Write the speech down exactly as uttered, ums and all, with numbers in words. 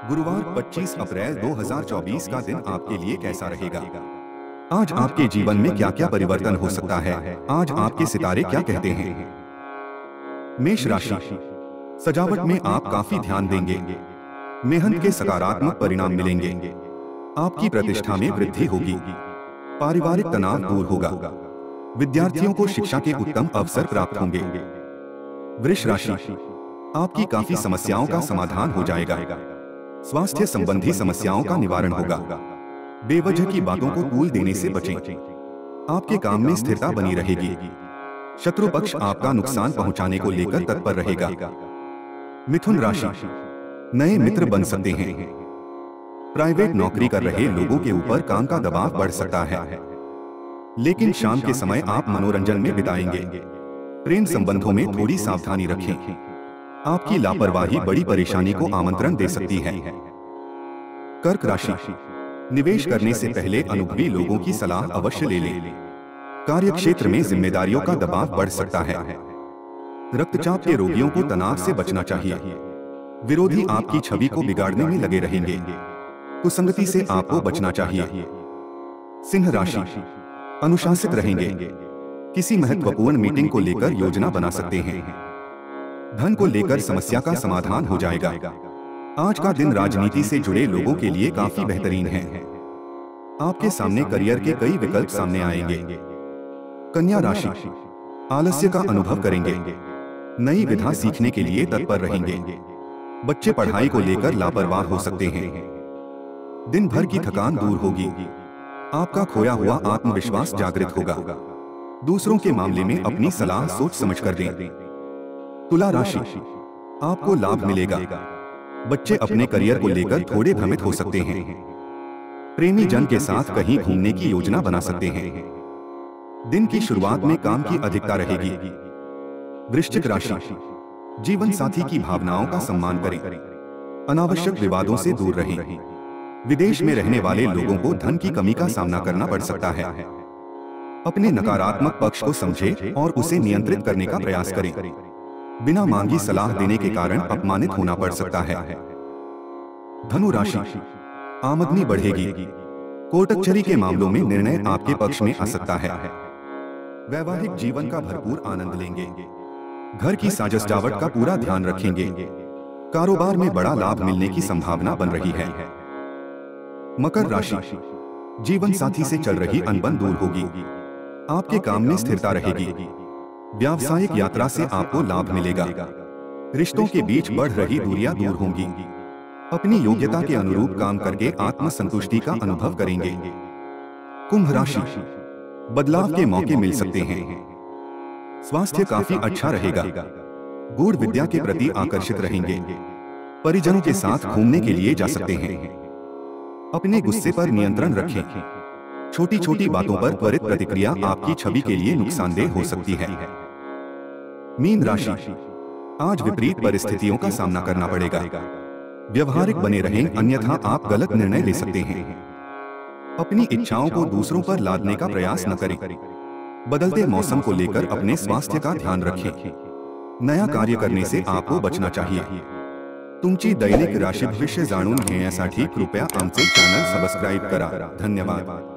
गुरुवार पच्चीस अप्रैल दो हज़ार चौबीस का दिन आपके लिए कैसा रहेगा? आज आपके जीवन में क्या क्या परिवर्तन हो सकता है? आज आपके सितारे क्या कहते हैं? मेष राशि, सजावट में आप काफी ध्यान देंगे। मेहनत के सकारात्मक परिणाम मिलेंगे। आपकी प्रतिष्ठा में वृद्धि होगी। पारिवारिक तनाव दूर होगा। विद्यार्थियों को शिक्षा के उत्तम अवसर प्राप्त होंगे। वृष राशि, आपकी काफी समस्याओं का समाधान हो जाएगा। स्वास्थ्य संबंधी समस्याओं का निवारण होगा। बेवजह की बातों को तूल देने से बचें। आपके काम में स्थिरता बनी रहेगी। शत्रु पक्ष आपका नुकसान पहुंचाने को लेकर तत्पर रहेगा। मिथुन राशि, नए मित्र बन सकते हैं। प्राइवेट नौकरी कर रहे लोगों के ऊपर काम का दबाव बढ़ सकता है, लेकिन शाम के समय आप मनोरंजन में बिताएंगे। प्रेम संबंधों में थोड़ी सावधानी रखें। आपकी लापरवाही बड़ी परेशानी को आमंत्रण दे सकती है। कर्क राशि, निवेश करने से पहले अनुभवी लोगों की सलाह अवश्य ले लें। कार्यक्षेत्र में जिम्मेदारियों का दबाव बढ़ सकता है। रक्तचाप के रोगियों को तनाव से बचना चाहिए। विरोधी आपकी छवि को बिगाड़ने में लगे रहेंगे। कुसंगति से आपको बचना चाहिए। सिंह राशि, अनुशासित रहेंगे। किसी महत्वपूर्ण मीटिंग को लेकर योजना बना सकते हैं। धन को लेकर समस्या का समाधान हो जाएगा। आज का दिन राजनीति से जुड़े लोगों के लिए काफी बेहतरीन है। आपके सामने करियर के कई विकल्प सामने आएंगे। कन्या राशि, आलस्य का अनुभव करेंगे। नई विधा सीखने के लिए तत्पर रहेंगे। बच्चे पढ़ाई को लेकर लापरवाह हो सकते हैं। दिन भर की थकान दूर होगी। आपका खोया हुआ आत्मविश्वास जागृत होगा। दूसरों के मामले में अपनी सलाह सोच समझ कर दें। तुला राशि, आपको लाभ मिलेगा। बच्चे अपने करियर को लेकर थोड़े भ्रमित हो सकते हैं। प्रेमी जन के साथ कहीं घूमने की योजना बना सकते हैं। दिन की शुरुआत में काम की अधिकता रहेगी। वृश्चिक राशि, जीवन साथी की भावनाओं का सम्मान करें। अनावश्यक विवादों से दूर रहें। विदेश में रहने वाले लोगों को धन की कमी का सामना करना पड़ सकता है। अपने नकारात्मक पक्ष को समझें और उसे नियंत्रित करने का प्रयास करें। बिना मांगी सलाह देने के कारण अपमानित होना पड़ सकता है। धनु राशि, आमदनी बढ़ेगी। कोर्ट कचहरी के मामलों में निर्णय आपके पक्ष में आ सकता है। वैवाहिक जीवन का भरपूर आनंद लेंगे। घर की साज सजावट का पूरा ध्यान रखेंगे। कारोबार में बड़ा लाभ मिलने की संभावना बन रही है। मकर राशि, जीवन साथी से चल रही अनबन दूर होगी। आपके काम में स्थिरता रहेगी। व्यावसायिक यात्रा से आपको लाभ मिलेगा। रिश्तों के बीच बढ़ रही दूरियां दूर होंगी। अपनी योग्यता के अनुरूप काम करके आत्मसंतुष्टि का अनुभव करेंगे। कुंभ राशि, बदलाव के मौके मिल सकते हैं। स्वास्थ्य काफी अच्छा रहेगा। गूढ़ विद्या के प्रति आकर्षित रहेंगे। परिजनों के साथ घूमने के लिए जा सकते हैं। अपने गुस्से पर नियंत्रण रखें। छोटी छोटी बातों पर त्वरित प्रतिक्रिया आपकी छवि के लिए नुकसानदेह हो सकती है। मीन राशि, आज विपरीत परिस्थितियों का सामना करना पड़ेगा। व्यवहारिक बने रहें, अन्यथा आप गलत निर्णय ले सकते हैं। अपनी इच्छाओं को दूसरों पर लादने का प्रयास न करें। बदलते मौसम को लेकर अपने स्वास्थ्य का ध्यान रखें। नया कार्य करने से आपको बचना चाहिए। तुमची दैनिक राशी भविष्य जाणून घेण्यासाठी कृपया आमचे चॅनल सबस्क्राईब करा। धन्यवाद।